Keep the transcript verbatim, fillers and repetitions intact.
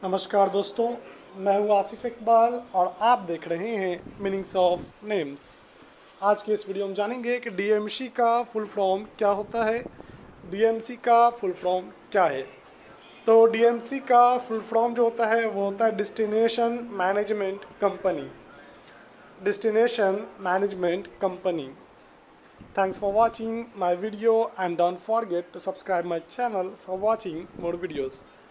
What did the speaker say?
नमस्कार दोस्तों, मैं हूँ आसिफ इकबाल और आप देख रहे हैं मीनिंग्स ऑफ नेम्स। आज के इस वीडियो में जानेंगे कि डीएमसी का फुल फॉर्म क्या होता है। डीएमसी का फुल फॉर्म क्या है? तो डीएमसी का फुल फॉर्म जो होता है वो होता है destination management company. Destination management company. Thanks for watching my video and don't forget to subscribe my channel for watching more videos.